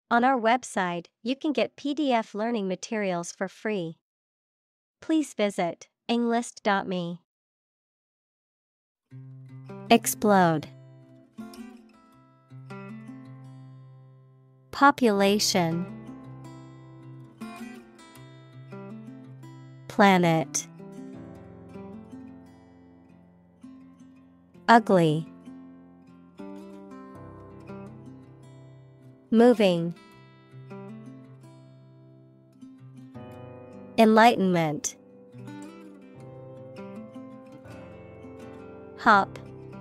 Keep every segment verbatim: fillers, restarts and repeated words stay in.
On our website, you can get P D F learning materials for free. Please visit englist dot me. Explode. Population. Planet. Ugly. Moving. Enlightenment. Hop.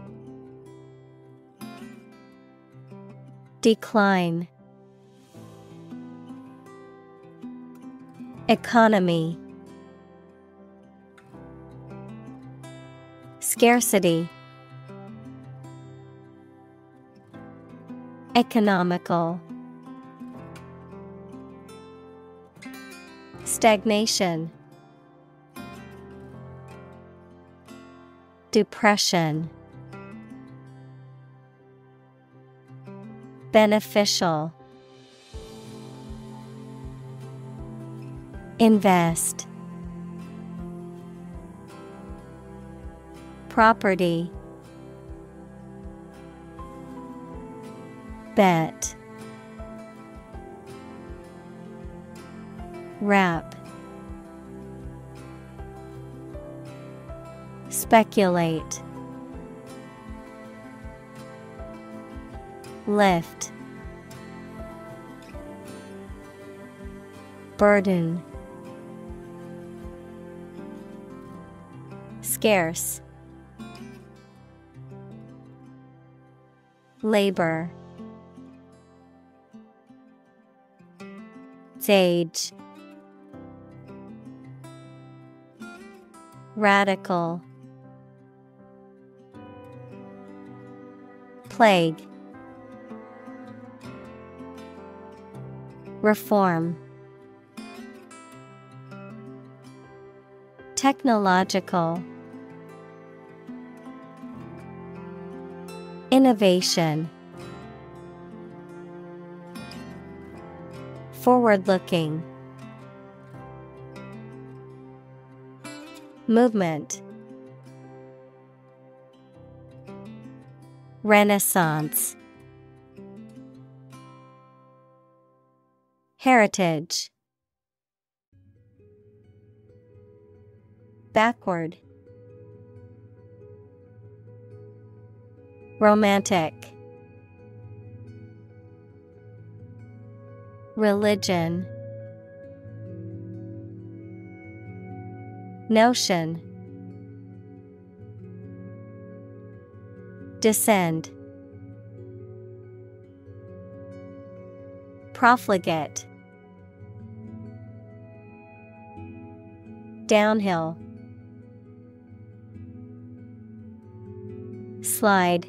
Decline. Economy. Scarcity. Economical. Stagnation. Depression. Beneficial. Invest. Property. Bet. Wrap. Speculate. Lift. Burden. Scarce. Labor. Sage. Radical. Plague. Reform. Technological. Innovation. Forward-looking. Movement. Renaissance. Heritage. Backward. Romantic. Religion. Notion. Descend. Profligate. Downhill. Slide.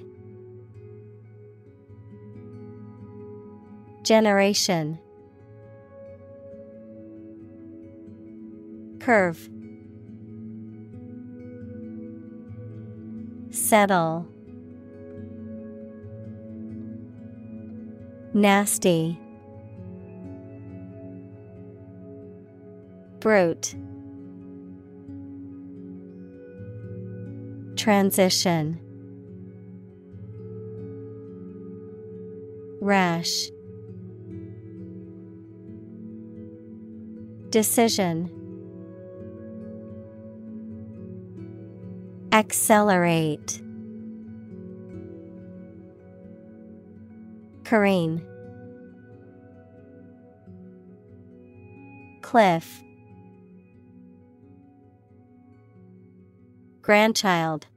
Generation. Curve. Settle. Nasty. Brute. Transition. Rash. Decision. Accelerate. Careen. Cliff. Grandchild.